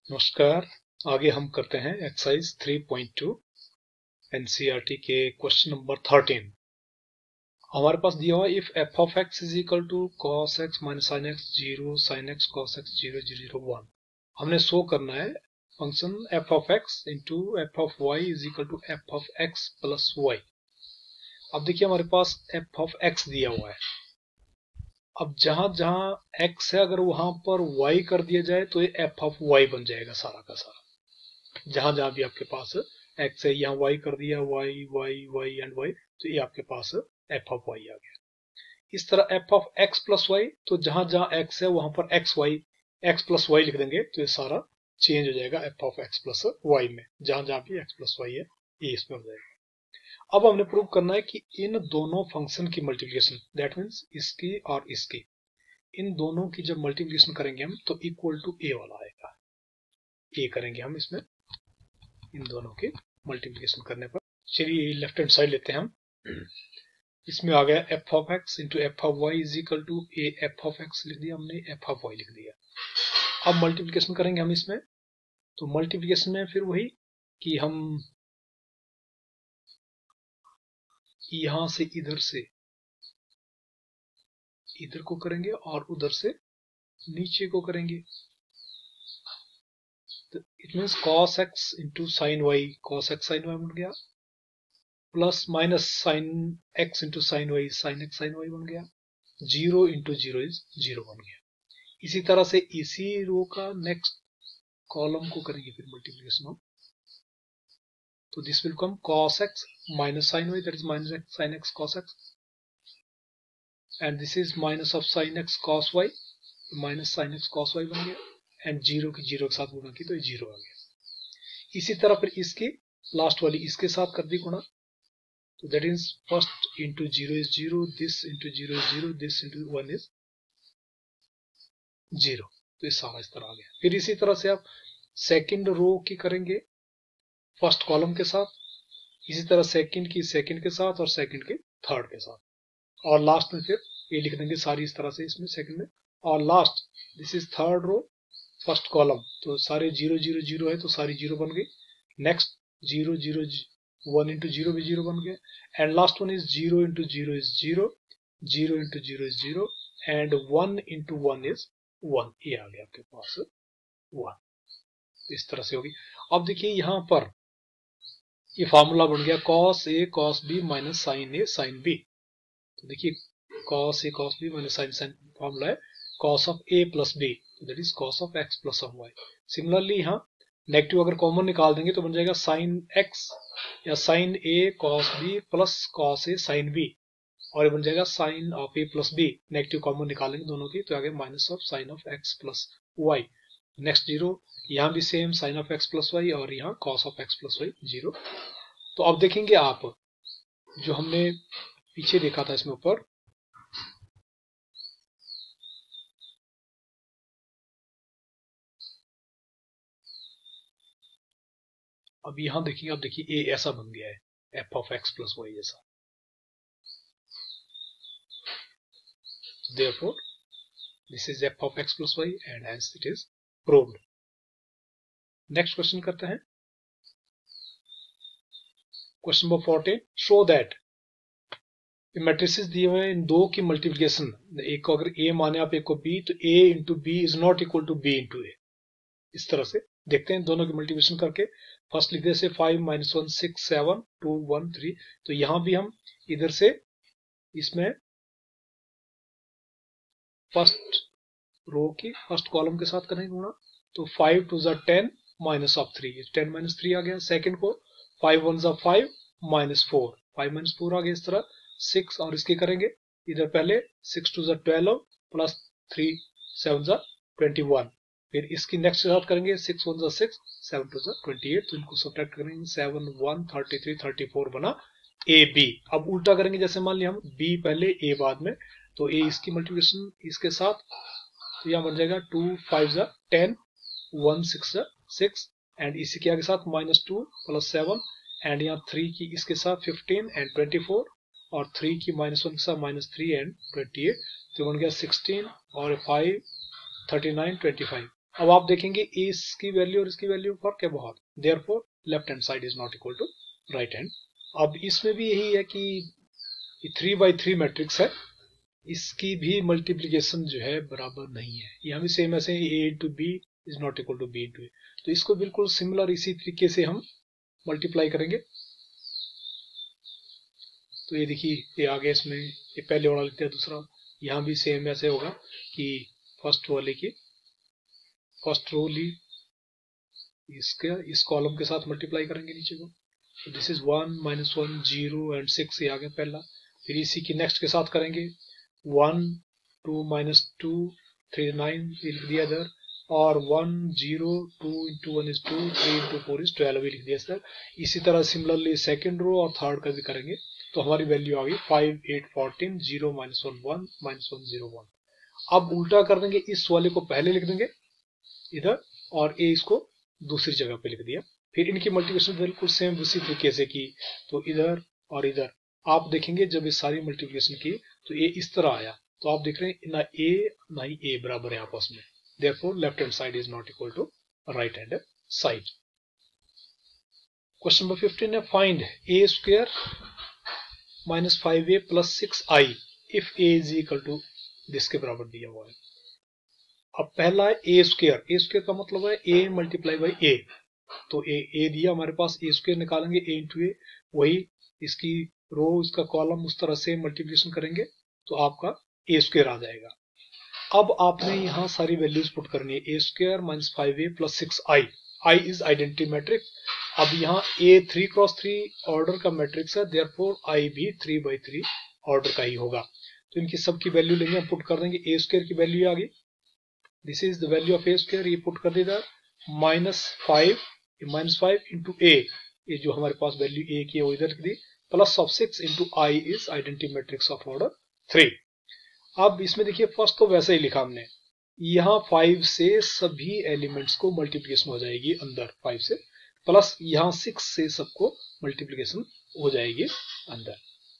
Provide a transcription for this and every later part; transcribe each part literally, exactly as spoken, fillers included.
नमस्कार। आगे हम करते हैं exercise three point two NCERT के क्वेश्चन नंबर थर्टीन। हमारे पास दिया हुआ if f of x is equal to cos x minus sine x zero sine x cos x zero zero zero one. हमने शो करना है function f of x into F of Y is equal to f of x plus y. अब देखिए हमारे पास F of x दिया हुआ है। अब जहां जहां x है अगर वहां पर y कर दिया जाए तो ये f ऑफ y बन जाएगा सारा का सारा। जहां जहां भी आपके पास x है यहाँ y कर दिया y y y and y तो ये आपके पास f ऑफ y आ गया। इस तरह f of x plus y तो जहां जहां x है वहां पर x y x plus y लिख देंगे तो ये सारा चेंज हो जाएगा f of x plus y में। जहां जहां भी x प्लस y है ये इसमें हो जाएगा। अब हमने प्रूव करना है कि इन दोनों फंक्शन की मल्टीप्लिकेशन दैट मीन्स इसकी और इसकी इन दोनों की जब मल्टीप्लिकेशन करेंगे हम तो इक्वल टू ए वाला आएगा। ए करेंगे हम इसमें इन दोनों की मल्टीप्लिकेशन करने पर। चलिए लेफ्ट हैंड साइड लेते हैं हम। इसमें आ गया F of x into F of Y is equal to a F of X लिख दिया हमने, एफ ऑफ वाई लिख दिया। अब मल्टीप्लिकेशन करेंगे हम इसमें तो मल्टीप्लिकेशन में फिर वही कि हम यहां से इधर से इधर को करेंगे और उधर से नीचे को करेंगे। तो it means cos X into sine Y, cos X sine Y बन गया, plus minus sine X into sine Y, sine X sine Y बन गया, zero into zero is zero बन गया। इसी तरह से इसी रो का नेक्स्ट कॉलम को करेंगे फिर मल्टीप्लिकेशन हम। तो this will come cos x minus sin y, that is minus x sin x cos x, and this is minus of sin x cos y, minus sin x cos y बन गया, and zero की zero के साथ गुणा की तो ये zero आ गया। इसी तरह फिर इसकी लास्ट वाली इसके साथ कर दी गुणा तो that is first into zero is zero, this into zero is zero, this into one is zero. तो ये सारा इस तरह आ गया। फिर इसी तरह से आप सेकेंड रो की करेंगे फर्स्ट कॉलम के साथ, इसी तरह सेकंड की सेकंड के साथ और सेकंड के थर्ड के साथ, और लास्ट में फिर ये लिख देंगे सारी इस तरह से इसमें सेकंड में। और last this is third row first column तो सारे जीरो जीरो जीरो है तो सारी जीरो बन गई। Next zero zero one into zero भी जीरो बन गया, and last one is zero into zero is zero, zero into zero is zero, and one into one is one. ये आ गया आपके पास वन। इस तरह से होगी। अब देखिए यहां पर ये फार्मूला बन गया cos a cos b minus sin a sin b। तो देखिए cos a cos b minus sin sin formula है cos of a plus b, तो that is cos of x plus of y। Similarly यहाँ negative अगर common निकाल देंगे तो बन जाएगा sin x या sin a cos b plus cos a sin b, और ये बन जाएगा sin of a plus b। Negative common निकालेंगे दोनों की तो आगे minus of sin of x plus y। Next zero, यहाँ भी same sin of x plus y और यहाँ cos of x plus y zero. तो अब देखेंगे आप जो हमने पीछे देखा था इसमें ऊपर, अब यहां देखिए, अब देखिए a ऐसा बन गया है f of x plus y जैसा। Therefore this is f of x plus y and hence it is proved। Next question करते हैं question number fourteen. Show that matrices दिए हुए हैं इन दो की मल्टीप्लिकेशन, एक को अगर a माने आप एक को b तो a into B is not equal to b into A. इस तरह से देखते हैं दोनों की मल्टीप्लिकेशन करके। फर्स्ट लिखते से five minus one six seven two one three, तो यहां भी हम इधर से इसमें फर्स्ट रो की फर्स्ट कॉलम के साथ करेंगे गुणा तो फाइव टू ज़ा ten minus of three, ten minus three आ गया। सेकंड को फाइव वन ज़ा five minus four, five minus four आ गया। इस तरह सिक्स और इसके करेंगे इधर पहले सिक्स टू ज़ा ट्वेल्व प्लस थ्री सेवन ज़ा ट्वेंटी वन, फिर इसकी नेक्स्ट के साथ करेंगे सिक्स वन ज़ा सिक्स, सेवन टू ज़ा ट्वेंटी एट, तो इनको सब्ट्रैक्ट करेंगे seven one thirty three thirty four बना ए बी। अब उल्टा करेंगे, जैसे मान लिया हम बी पहले ए बाद में, तो ए इसकी मल्टीप्लिकेशन इसके साथ तो यहाँ बन जाएगा टू फाइव ज़ा टेन, वन सिक्स ज़ा सिक्स, एंड इसी के आगे साथ minus two plus seven, and यहाँ थ्री की इसके साथ फिफ्टीन एंड ट्वेंटी फोर, और थ्री की माइनस वन के साथ minus three and twenty eight, तो बन गया सिक्सटीन और five thirty nine twenty five. अब आप देखेंगे इसकी वैल्यू और इसकी वैल्यू फर्क है बहुत, therefore left hand side is not equal to right hand. अब इसमें भी यही है कि थ्री बाई थ्री मैट्रिक्स है, इसकी भी मल्टीप्लीकेशन जो है बराबर नहीं है, यहाँ भी सेम ऐसे A into B is not equal to B into A. तो इसको बिल्कुल सिमिलर इसी तरीके से हम मल्टीप्लाई करेंगे। तो ये देखिए ये आगे इसमें ये पहले वाला लिखते हैं, दूसरा यहाँ भी सेम ऐसे होगा कि फर्स्ट वाले की फर्स्ट रो ली, इसके इस कॉलम के साथ मल्टीप्लाई करेंगे नीचे को। तो this is one minus one zero and six, ये आ गया पहला। फिर इसी की नेक्स्ट के साथ करेंगे one two minus two three nine लिख दिया इधर, और one zero two into one is two, three into four is twelve लिख दिया सर। इसी तरह सिमिलरली सेकेंड रो और थर्ड का भी करेंगे। तो हमारी वैल्यू आ गई five eight fourteen, zero minus one one, minus one zero one. अब उल्टा कर देंगे, इस वाले को पहले लिख देंगे इधर और ए इसको दूसरी जगह पे लिख दिया। फिर इनकी मल्टीप्लिकेशन बिल्कुल सेम उसी तरीके से की, तो इधर और इधर आप देखेंगे जब इस सारी मल्टीप्लिकेशन की तो ये इस तरह आया। तो आप देख रहे हैं ना ए ना ही ए बराबर है आपस में, therefore left hand side is not equal to right hand side. Question number fifteen है find a square minus five A plus six I if a is equal to this के बराबर दिया हुआ है। अब पहला है a square, a square का मतलब है a multiply by a। तो a a दिया हमारे पास, a square निकालेंगे a into a, वही इसकी रो इसका कॉलम उस तरह से मल्टीप्लिकेशन करेंगे तो आपका a square आ जाएगा। अब आपने यहाँ सारी वैल्यूज पुट करनी है, A square minus five A plus six I, I is identity matrix. अब यहाँ A three cross three order का मैट्रिक्स है, देयरफॉर आई भी थ्री बाई थ्री ऑर्डर का ही होगा। तो इनकी सबकी वैल्यू लेंगे, हम पुट कर देंगे। ए स्क्वायर की वैल्यू आ गई, this is the value of A square, ये पुट कर देगा minus five minus five into A, ये जो हमारे पास वैल्यू ए की है वो इधर लिख दी, plus of six into I is identity matrix of order three. अब इसमें देखिए फर्स्ट तो वैसे ही लिखा हमने, यहाँ फाइव से सभी एलिमेंट्स को मल्टीप्लिकेशन हो जाएगी अंदर फाइव से, प्लस यहाँ सिक्स से सबको मल्टीप्लिकेशन हो जाएगी अंदर।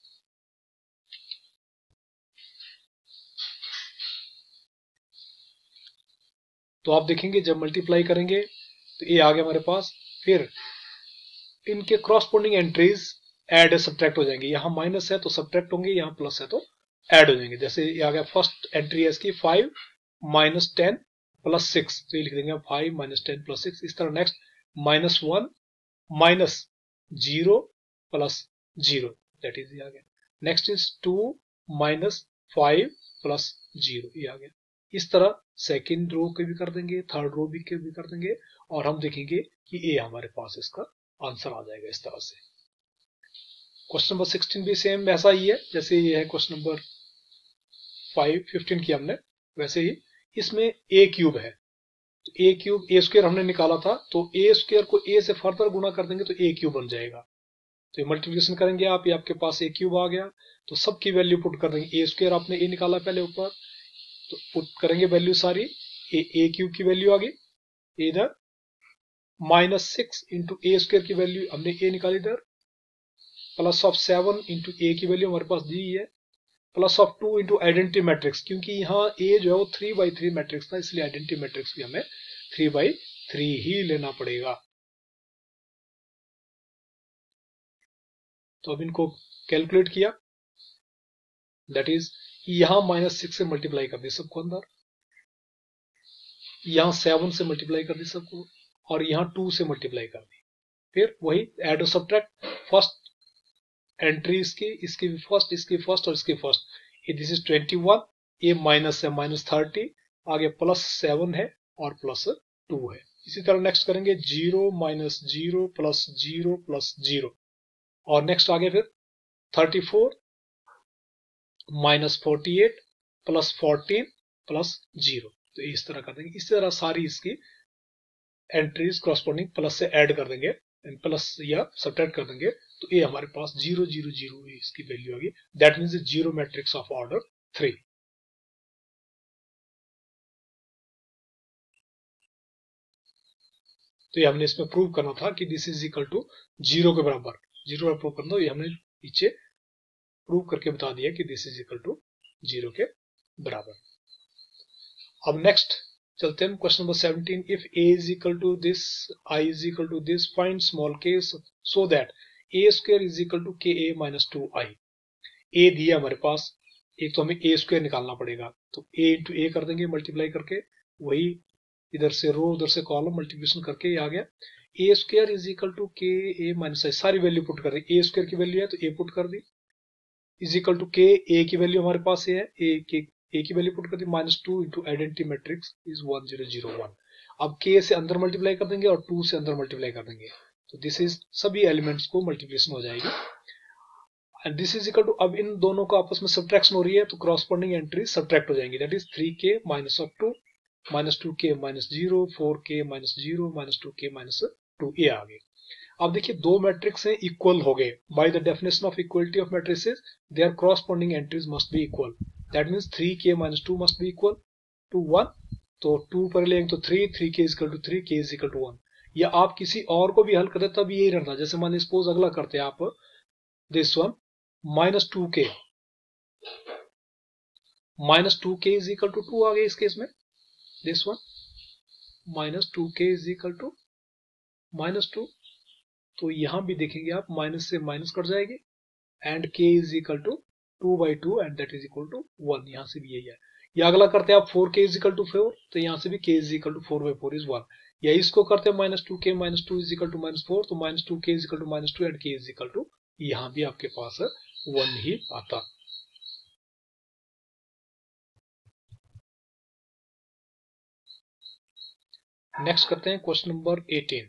तो आप देखेंगे जब मल्टीप्लाई करेंगे तो ये आ गया हमारे पास। फिर इनके क्रॉसपोंडिंग एंट्रीज ऐड सब्ट्रैक्ट हो जाएंगे, यहाँ माइनस है तो सब्ट्रैक्ट होंगे, यहाँ प्लस है तो ऐड हो जाएंगे। जैसे ये आ गया फर्स्ट एंट्री है इसकी five minus ten plus six, तो ये लिख देंगे five minus ten plus six. इस तरह next minus one minus zero plus zero, that is ये आ गया। Next is two minus five plus zero, ये आ गया। इस तरह सेकेंड रो के भी कर देंगे, थर्ड रो भी के भी कर देंगे, और हम देखेंगे कि ये हमारे पास इसका आंसर आ जाएगा इस तरह से। क्वेश्चन नंबर सिक्सटीन भी सेम वैसा ही है जैसे ये है क्वेश्चन नंबर फाइव फिफ्टीन की हमने, वैसे ही इसमें ए क्यूब है। तो ए क्यूब ए स्क्वायर हमने निकाला था, तो ए स्क्वायर को ए से फर्दर गुणा कर देंगे तो ए क्यूब बन जाएगा। तो ये मल्टीप्लिकेशन करेंगे आप, ये आपके पास ए क्यूब आ गया, तो सबकी वैल्यू पुट कर देंगे। ए स्क्वायर आपने ए निकाला पहले ऊपर, तो पुट करेंगे वैल्यू सारी, ए ए क्यूब की वैल्यू आ गई इधर, minus six into A square की वैल्यू हमने ए निकाली इधर, plus of seven into A की वैल्यू हमारे पास दी है, plus of two into identity matrix, क्योंकि यहाँ ए जो है वो थ्री बाई थ्री मैट्रिक्स था, इसलिए आइडेंटिटी मैट्रिक्स भी हमें थ्री बाई थ्री ही लेना पड़ेगा। तो अब इनको कैलकुलेट किया, दैट इज यहां माइनस सिक्स से मल्टीप्लाई कर दी सबको अंदर, यहां सेवन से मल्टीप्लाई कर दी सबको, और यहां टू से मल्टीप्लाई कर दी। फिर वही एड और सब्ट्रैक्ट, फर्स्ट एंट्री इसकी इसकी भी फर्स्ट, इसकी फर्स्ट और इसकी फर्स्ट, ये दिस इज ट्वेंटी वन, ये माइनस है माइनस थर्टी, आगे प्लस सेवन है और प्लस टू है। इसी तरह नेक्स्ट करेंगे zero minus zero plus zero plus zero, और नेक्स्ट आगे फिर thirty four minus forty eight plus fourteen plus zero, तो इस तरह कर देंगे। इसी तरह सारी इसकी एंट्रीज क्रॉसपोंडिंग प्लस से ऐड कर देंगे, प्लस या सब्ट्रैक्ट कर देंगे, तो ये हमारे पास जीरो जीरो जीरो इसकी वैल्यू आ गई, that means zero matrix of order three. तो ये हमने इसमें प्रूव करना था कि this is equal to zero के बराबर, जीरो प्रूव करना, ये हमने नीचे प्रूव करके बता दिया कि this is equal to zero के बराबर। अब नेक्स्ट चलते हैं question number seventeen. If a is equal to this, i is equal to this, find small k so that a square is equal to K A minus two I. a दिया हमारे पास, एक तो हमें a square निकालना पड़ेगा, तो a into ए कर देंगे मल्टीप्लाई करके, वही इधर से रो उधर से कॉलम मल्टीप्लिकेशन करके ये आ गया। A square is equal to K A minus आई, सारी वैल्यू पुट कर दी, ए स्क्वायर की वैल्यू है तो ए पुट कर दी, इज इक्वल टू के, ए की वैल्यू हमारे पास ये है, ए के ए की वैल्यू पुट कर दी, minus two into identity matrix is one zero zero one. अब के से अंदर मल्टीप्लाई कर देंगे और टू से अंदर मल्टीप्लाई कर देंगे, तो दिस इज सभी एलिमेंट्स को मल्टीप्लिकेशन हो जाएगी। And this is equal to, अब इन दोनों को आपस में सब्ट्रैक्शन हो रही है तो क्रॉसपोंडिंग एंट्री सब्ट्रैक्ट हो जाएंगी, that is three K minus of two, minus two K minus zero, four K minus zero, minus two K minus two, ये आ गए। अब देखिए दो मैट्रिक्स हैं, इक्वल हो गए, by the definition of equality of matrices their corresponding entries must be equal, that means three K minus two must be equal to one, तो टू पर लेंगे तो three, three K is equal to three, K is equal to one. या आप किसी और को भी हल करते तब यही रहता, जैसे मान सपोज अगला करते हैं आप this one, minus two K, minus two K is equal to two आ गए इस केस में, this one minus two K is equal to minus two, तो यहां भी देखेंगे आप माइनस से माइनस कट जाएगी, and k is equal to two by two and that is equal to one, यहां से भी यही है। या अगला करते हैं आप फोर के इज इक्वल टू फोर, तो यहां से भी k is equal to four by four is one. या इसको करते हैं minus two K minus two is equal to minus four, तो minus two K is equal to minus two and k is equal to, यहां भी आपके पास one ही आता। Next करते हैं question number eighteen.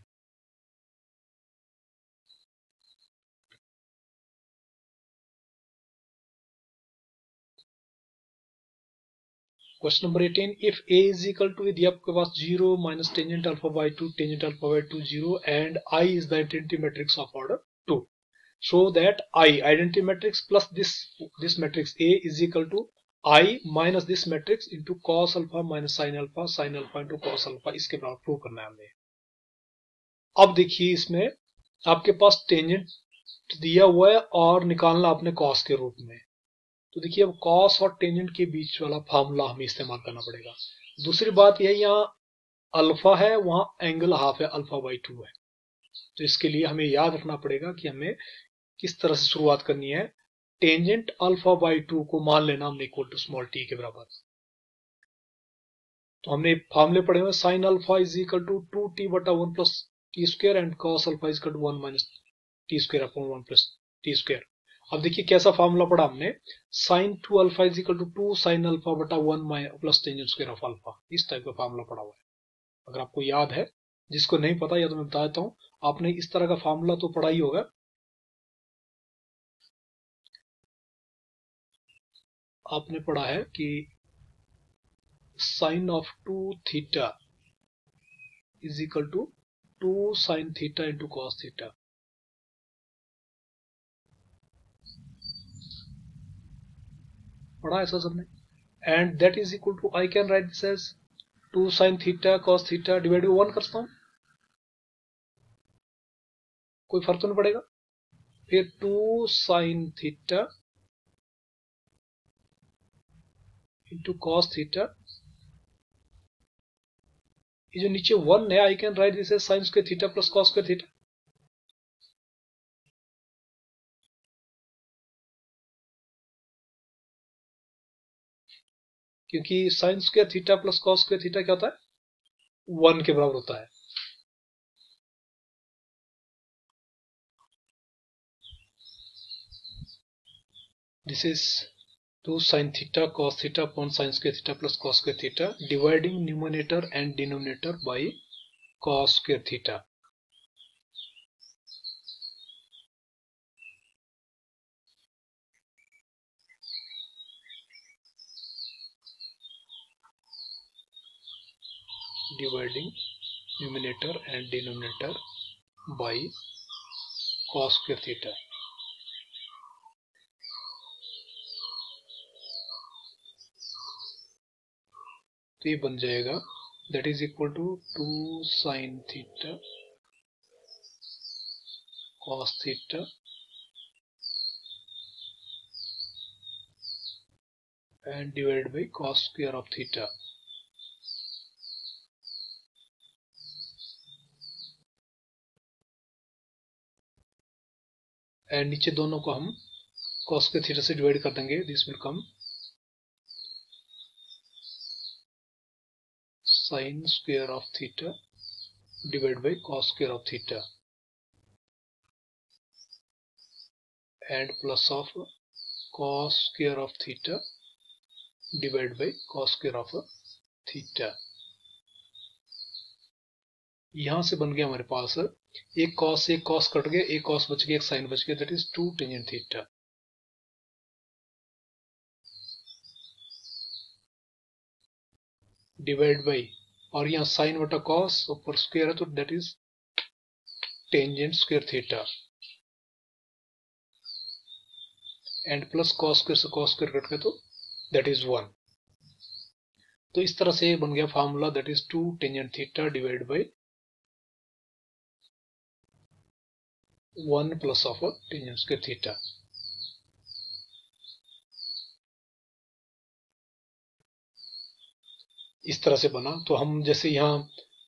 Question number eighteen, if a is equal to, यदि आपके पास zero minus tangent alpha by two, tangent alpha by two zero, and i is the identity matrix of order two, show that i identity matrix plus this this matrix a is equal to i minus this matrix into cos alpha minus sine alpha, sine alpha into cos alpha, इसके बराबर prove करना है हमें। अब देखिए इसमें आपके पास tangent दिया हुआ है और निकालना आपने कॉस के रूप में, तो देखिए अब कॉस और टेंजेंट के बीच वाला फार्मूला हमें इस्तेमाल करना पड़ेगा। दूसरी बात यह, यहाँ अल्फा है वहां एंगल हाफ है, अल्फा बाई टू है, तो इसके लिए हमें याद रखना पड़ेगा कि हमें किस तरह से शुरुआत करनी है। टेंजेंट अल्फा बाई टू को मान लेना हमने इक्वल टू स्मॉल टी के बराबर, तो हमने फार्मूले पढ़े हुए, sine alpha is equal to two T बटा one plus T square and cos alpha is equal to one minus T square upon one plus T square. अब देखिए कैसा फार्मूला पढ़ा हमने, sine two alpha is equal to two sine alpha बटा one plus tangent square of alpha, इस type का formula पढ़ा हुआ है। अगर आपको याद है, जिसको नहीं पता या तो मैं बता देता हूं, आपने इस तरह का फार्मूला तो पढ़ा ही होगा। आपने पढ़ा है कि sine of two theta is equal to two sine theta into cos theta, पढ़ा ऐसा सबने, and that is equal to, I can write this as two sine theta cos theta divide by one करता हूं, कोई फर्क तो नहीं पड़ेगा। फिर two sine theta into cos theta, ये जो नीचे वन है, I can write this as sine square theta plus cos square theta, क्योंकि sign square theta plus cos square theta क्या होता है, वन के बराबर होता है। This is two sine theta cos theta upon sine square theta plus cos square theta, dividing numerator and denominator by cos square theta. Dividing numerator and denominator by cos square theta. तो ये बन जाएगा, that is equal to two sine theta cos theta and divided by cos square of theta. And नीचे दोनों को हम cos के theta से डिवाइड कर देंगे. This will come sine square of theta divide by cos square of theta and plus of cos square of theta divided by cos square of theta. यहां से बन गया हमारे पास एक cos एक cos कट गया, एक cos बच गया, एक sin बच गया, that is two tangent theta divide by, और यहाँ sin बटा cos ऊपर स्क्वायर है तो that is tangent square theta and plus cos square से cos स्क्वायर कट गया तो दैट इज वन. तो इस तरह से बन गया formula, that is two tangent theta divide by one plus of tangent square theta. इस तरह से बना. तो हम जैसे यहाँ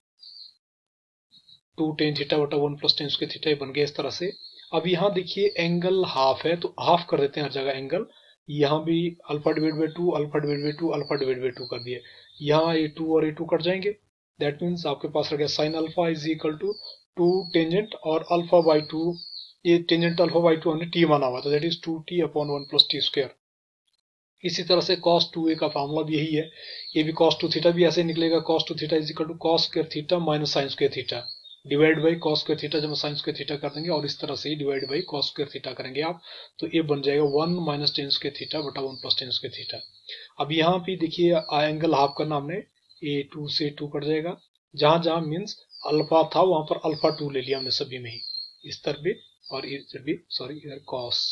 टू टेन थीटा बटा one plus tan square theta बन गया इस तरह से. अब यहाँ देखिए एंगल हाफ है तो हाफ कर देते हैं हर जगह एंगल. यहाँ भी alpha divide by two, alpha divide by two, alpha divide by two कर दिए. यहाँ ए टू और ए टू कट जाएंगे. दैट मीन्स आपके पास रह गया sine alpha is equal to two tangent और अल्फा बाई टू. ये टेंजेंट अल्फा बाई टू हमने टी माना हुआ था, that is two T upon one plus T square. इसी तरह से cos टू ए का फार्मूला भी यही है. ये भी cos टू थीटा भी ऐसे निकलेगा, cos two theta is equal to cos square theta minus sine square theta divide by cos square theta जब साइन स्क्वायर थीटा कर देंगे, और इस तरह से ही divide by cos square theta करेंगे आप, तो ये बन जाएगा one minus tan square theta बटा one plus tan square theta. अब यहाँ भी देखिए एंगल हाफ करना हमने, ए टू से टू कट जाएगा, जहां जहां मीन्स अल्फा था वहां पर अल्फा टू ले लिया हमने सभी में ही, इस तरफ भी और इधर भी, सॉरी इधर cos,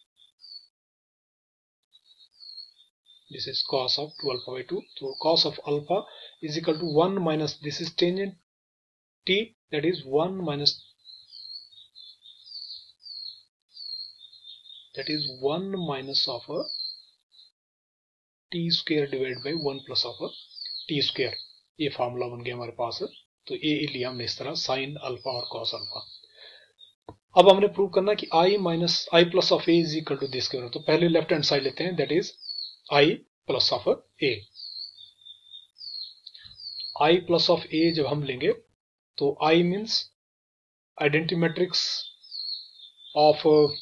this is cos of two alpha by two. So cos of alpha is equal to one minus, this is tangent t, that is one minus, that is one minus of a t square divided by one plus of a t square. ये फार्मूला बन गया हमारे पास. तो ये लिया हमने इस तरह sin अल्फा और cos अल्फा. अब हमने प्रूव करना कि i minus I plus of A is equal to this. तो पहले लेफ्ट हैंड साइड लेते हैं, that is i plus of A. i plus of A जब हम लेंगे तो i means identity matrix of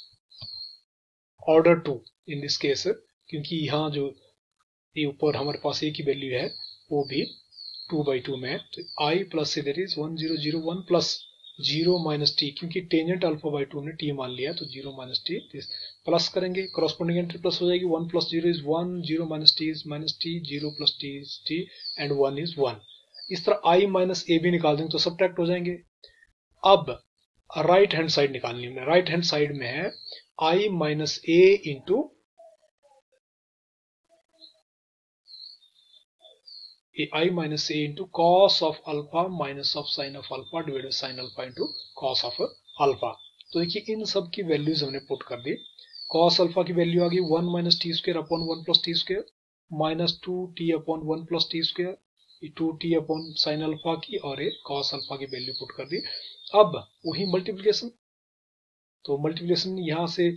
order two in this case, क्योंकि यहाँ जो ये ऊपर हमारे पास ए की वैल्यू है वो भी टू बाई टू में है. तो i प्लस से that is one zero zero one plus zero minus T, क्योंकि टेंजेंट अल्फा बाई टू ने टी मान लिया तो जीरो माइनस टी, प्लस करेंगे कॉरस्पॉन्डिंग एंट्री प्लस हो जाएगी. One plus zero is one, zero minus T is minus T, zero plus T is T and one is one. इस तरह i minus ए भी निकाल देंगे तो सब्ट्रैक्ट हो जाएंगे. अब राइट हैंड साइड निकालनी है. राइट हैंड साइड में है i minus A into i minus a into cos of alpha minus of sin of alpha divided by sin alpha into cos of alpha. तो देखिए इन सब की वैल्यूज हमने put कर दी. cos अल्फा की वैल्यू आ गई one minus T square upon one plus T square minus two T upon one plus T square, two T upon sine alpha की और एक cos अल्फा की वैल्यू पुट कर दी. अब वही मल्टीप्लिकेशन, तो मल्टीप्लिकेशन यहां से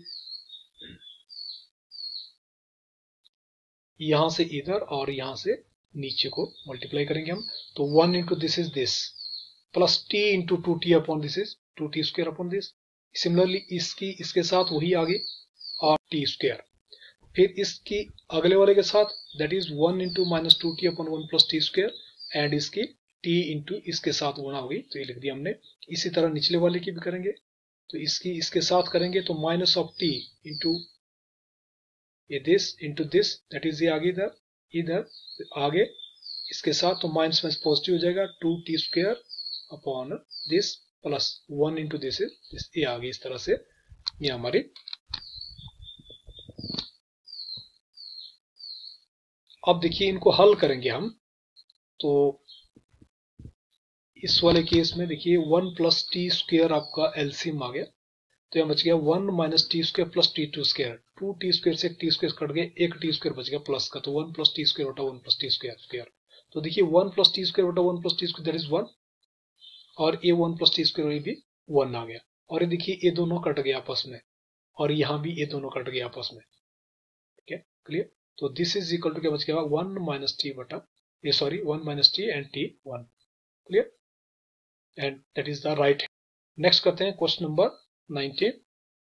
यहां से इधर और यहां से नीचे को मल्टीप्लाई करेंगे हम. तो one into this is this plus T into two T upon this is two T square upon this. Similarly इसकी इसके साथ वही आगे और टी स्क्वायर, फिर इसकी अगले वाले के साथ that is one into minus two T upon one plus T square and इसकी टी इंटू इसके साथ गुणा होगी, तो ये लिख दिया हमने. इसी तरह निचले वाले की भी करेंगे, तो इसकी इसके साथ करेंगे तो माइनस ऑफ टी इंटू ये this into this, that is ये आगे इधर इधर आगे इसके साथ, तो माइनस में पॉजिटिव हो जाएगा two T square upon this plus one into this is ये आगे इस तरह से. ये हमारी अब देखिए इनको हल करेंगे हम. तो इस वाले केस में देखिए वन प्लस टी स्क्वायर आपका एलसीएम आ गया, तो यहाँ बच गया one minus T square plus T two square. Two T square से टी स्क्वायर कट गए, एक टी स्क्वायर बच गया प्लस का, तो वन प्लस टी स्क्वायर बटा one plus T square square. तो देखिए वन प्लस टी स्क्वायर बटा one plus T square that is one, और ये वन प्लस टी स्क्वायर ये भी वन आ गया. और ये देखिए ये दोनों कट गए आपस में, और यहाँ भी ये दोनों कट गए आपस में, ठीक है, क्लियर। तो दिस इज इक्वल टू क्या बच गया, वन माइनस टी बटा ये sorry one minus T and T one, clear, and that is the right. Next करते हैं question number nineteen.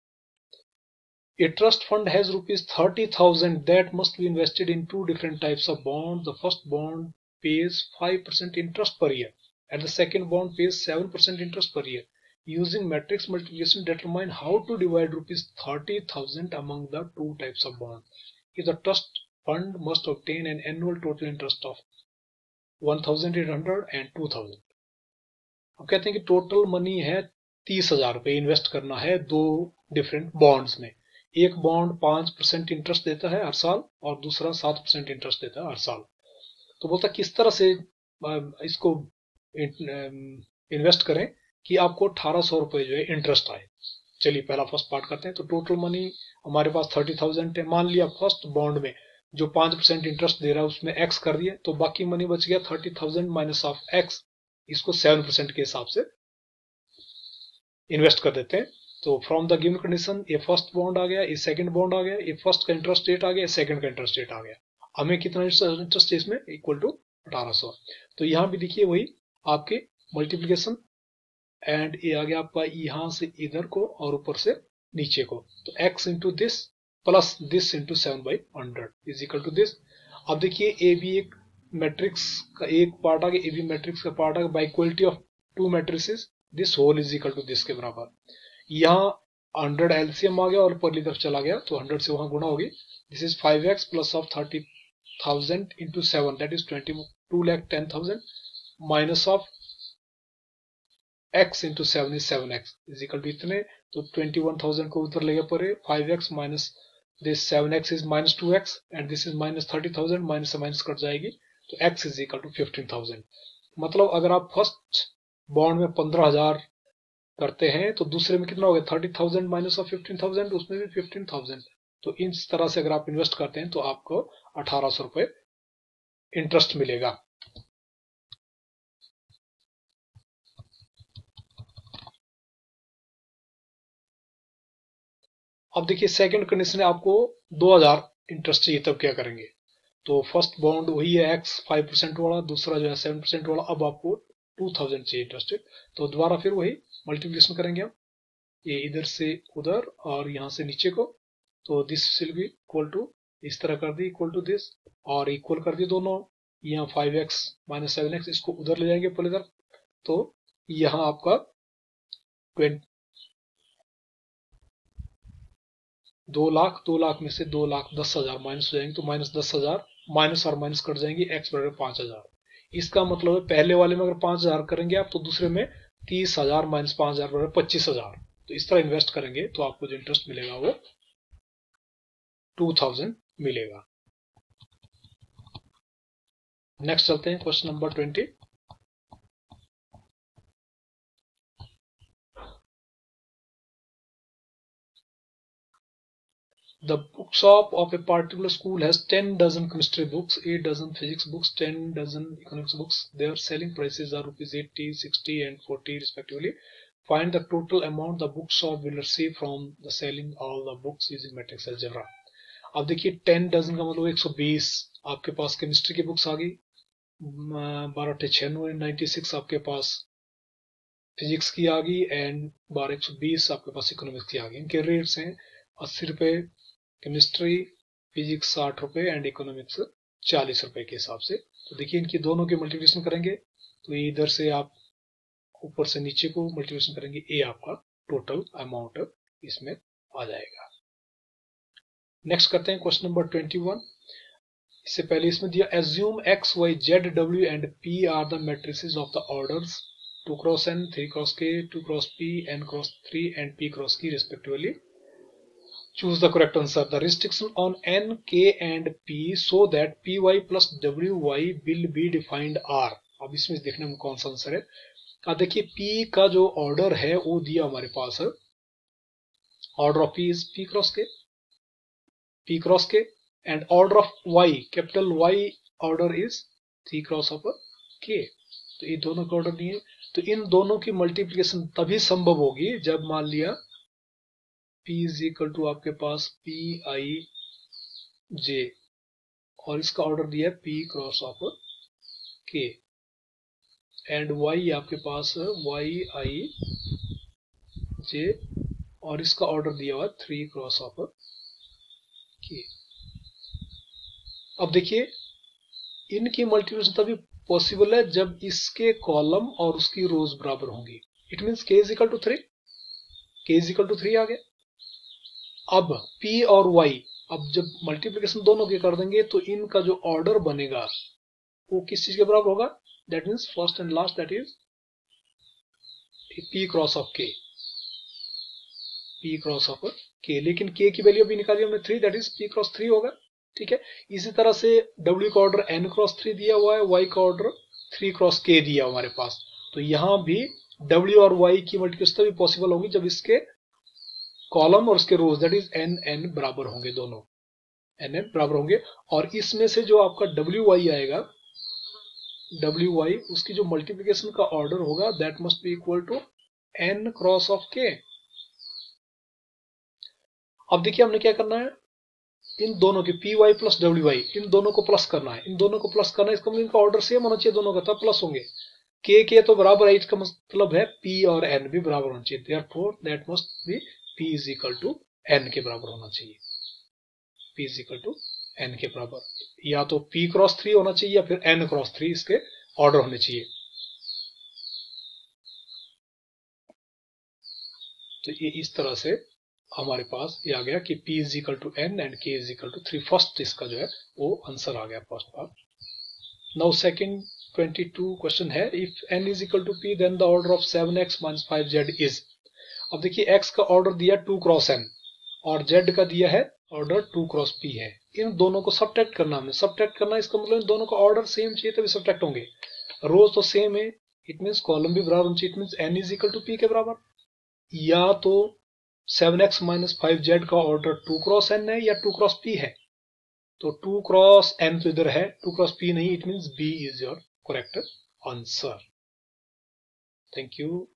A trust fund has rupees thirty thousand that must be invested in two different types of bonds. The first bond pays five percent interest per year and the second bond pays seven percent interest per year. Using matrix multiplication, determine how to divide rupees thirty thousand among the two types of bond. If the trust fund must obtain an annual total interest of one thousand eight hundred and two thousand. अब कहते हैं कि total money है तीस हजार रुपये invest करना है दो डिफरेंट बॉन्ड्स में। एक बॉन्ड पांच परसेंट इंटरेस्ट देता है हर साल और दूसरा सात परसेंट इंटरेस्ट देता है हर साल। तो बोलता किस तरह से इसको इन्वेस्ट करें कि आपको अठारह सौ रुपये जो है इंटरेस्ट आए। चलिए पहला फर्स्ट पार्ट करते हैं। तो टोटल मनी हमारे पास थर्टी थाउजेंड है। मान लिया फर्स्ट बॉन्ड में जो पांच परसेंट इंटरेस्ट दे रहा है उसमें एक्स कर दिए, तो बाकी मनी बच गया thirty thousand minus of X, इसको सेवन परसेंट के हिसाब से इन्वेस्ट कर देते हैं। तो फ्रॉम द गिवन कंडीशन ये फर्स्ट बॉन्ड आ गया, ये सेकंड बॉन्ड आ गया, ये फर्स्ट का इंटरेस्ट रेट आ गया, सेकंड का इंटरेस्ट रेट आ गया। हमें कितना इंटरेस्ट है इसमें, इक्वल टू अठारह सौ। तो यहाँ भी देखिए वही आपके मल्टीप्लीकेशन एंड ये आ गया आपका यहाँ से इधर को और ऊपर से नीचे को। तो x into this plus this into seven by hundred is equal to this. अब देखिए ए भी एक मैट्रिक्स का एक पार्ट आ गया, ए बी मैट्रिक्स का पार्ट आ गया, by equality of two matrices this whole is equal to this के बराबर। यहाँ हंड्रेड एलसीएम आ गया और पहली तरफ चला गया तो हंड्रेड से वहां गुणा होगी। This is five X plus of thirty thousand into seven that is twenty two lakh ten thousand minus of x into seven is seven X is equal to इतने। तो ट्वेंटी वन थाउजेंड को उधर लेगा पड़े, five X minus this seven X is minus two X and this is minus thirty thousand, minus से minus cut जाएगी तो X is equal to fifteen thousand. मतलब अगर आप फर्स्ट बॉन्ड में पंद्रह हजार करते हैं तो दूसरे में कितना हो गया, thirty thousand minus of fifteen thousand, उसमें भी फिफ्टीन थाउजेंड। तो इस तरह से अगर आप इन्वेस्ट करते हैं तो आपको अठारह सौ रुपए इंटरेस्ट मिलेगा। अब देखिए सेकंड कंडीशन है आपको दो हजार इंटरेस्ट चाहिए, तब क्या करेंगे। तो फर्स्ट बॉन्ड वही है एक्स फाइव परसेंट वाला, दूसरा जो है सेवन परसेंट वाला। अब आपको टू थाउजेंड चाहिए इंटरेस्ट, तो दोबारा फिर वही मल्टीप्लिकेशन करेंगे हम, ये इधर से उधर और यहाँ से नीचे को। तो this will be equal to इस तरह कर दी इक्वल टू दिस और इक्वल कर दी दोनों। यहाँ five X minus seven X इसको उधर ले जाएंगे पहले तरफ। तो यहाँ आपका दो लाख दो लाख में से दो लाख दस हजार माइनस हो जाएंगे, तो माइनस दस हजार माइनस और माइनस कट जाएंगे, एक्स बराबर पांच हजार। इसका मतलब है पहले वाले में अगर पांच हजार करेंगे आप तो दूसरे में तीस हजार माइनस पांच हजार बराबर पच्चीस हजार। तो इस तरह इन्वेस्ट करेंगे तो आपको जो इंटरेस्ट मिलेगा वो टू थाउजेंड मिलेगा। नेक्स्ट चलते हैं question number twenty. The bookshop of a particular school has ten dozen chemistry books, eight dozen physics books, ten dozen economics books. Their selling prices are rupees eighty, sixty and forty respectively. Find the total amount the bookshop will receive from the selling all the books using matrix algebra. अब देखिए ten dozen का मतलब एक सौ बीस आपके पास chemistry की books आ गई, बारह छियानवे नाइन्टी सिक्स आपके पास फिजिक्स की आ गई एंड बारह एक सौ बीस आपके पास इकोनॉमिक्स की आ गई। इनके रेट्स हैं अस्सी रुपए केमिस्ट्री, फिजिक्स साठ रुपए एंड इकोनॉमिक्स चालीस रुपए के हिसाब से। तो देखिए इनकी दोनों की मल्टीप्लिकेशन करेंगे तो इधर से आप ऊपर से नीचे को मल्टीप्लिकेशन करेंगे, ये आपका टोटल अमाउंट इसमें आ जाएगा। नेक्स्ट करते हैं क्वेश्चन नंबर ट्वेंटी वन। इससे पहले इसमें दिया assume X Y Z W and P are the matrices of the orders two cross N, three cross K, two cross P, N cross three and P cross K respectively. Choose the correct answer. The restriction on N, K and P so that P Y plus W Y will be defined are. अब इसमें देखने में कौन सा answer है। अब देखिए P का जो ऑर्डर है वो दिया हमारे पास है, order of P is P cross K, P cross K and order of Y capital Y order is three cross of K। तो ये दोनों का ऑर्डर दिए, तो इन दोनों की मल्टीप्लिकेशन तभी संभव होगी जब मान लिया P इज इक्वल टू आपके पास पी आई जे और इसका ऑर्डर दिया है P cross of K and Y आपके पास वाई आई जे और इसका ऑर्डर दिया हुआ है थ्री क्रॉस ऑफ K। अब देखिए इनकी मल्टीप्लिकेशन तभी पॉसिबल है जब इसके कॉलम और उसकी रोज बराबर होंगी। It means K is equal to three, K is equal to three आ गया। अब P और Y, अब जब मल्टीप्लिकेशन दोनों के कर देंगे तो इनका जो ऑर्डर बनेगा वो किस चीज के बराबर होगा, that means first and last, that is P cross of K, P cross of K। लेकिन K की वैल्यू अभी निकाली हमने three, that is P cross three होगा। ठीक है, इसी तरह से W का ऑर्डर N क्रॉस थ्री दिया हुआ है, Y का ऑर्डर थ्री क्रॉस K दिया हमारे पास, तो यहां भी W और Y की मल्टीप्लिकेशन तभी पॉसिबल होगी जब इसके कॉलम और उसके rows that is N N बराबर होंगे, दोनों एन एन बराबर होंगे। और इसमें से जो आपका डब्ल्यू वाई आएगा, डब्ल्यू वाई उसकी जो मल्टीप्लिकेशन का ऑर्डर होगा that must be equal to N cross of K. अब देखिए हमने क्या करना है, इन दोनों के P Y plus W Y इन दोनों को प्लस करना है, इन दोनों को प्लस करना है, इसका मतलब इनका ऑर्डर सेम होना चाहिए दोनों का, तब प्लस होंगे। के के तो बराबर है, इसका मतलब है पी और एन भी बराबर होना चाहिए, therefore that must be P is equal to n के बराबर होना चाहिए, P is equal to n के बराबर, या तो P क्रॉस थ्री होना चाहिए या फिर N क्रॉस थ्री इसके ऑर्डर होने चाहिए। तो ये इस तरह से हमारे पास ये आ गया कि P is equal to n and K is equal to three. First इसका जो है वो आंसर आ गया, first part. Now second twenty two question है, if n is equal to P then the order of seven X minus five Z is. अब देखिए x का ऑर्डर दिया टू क्रॉस n और z का दिया है ऑर्डर टू क्रॉस p है। इन दोनों को सब्ट्रैक्ट करना, हमने सब्ट्रैक्ट करना, इसका मतलब इन दोनों का ऑर्डर सेम चाहिए तभी सब्ट्रैक्ट होंगे। रोज तो सेम है, इट मीन्स कॉलम भी बराबर होना चाहिए, it means n is equal to p के बराबर। या तो seven X minus five Z का ऑर्डर टू क्रॉस n है या टू क्रॉस p है, तो टू क्रॉस n तो इधर है, टू क्रॉस p नहीं, it means b is your correct answer. Thank you.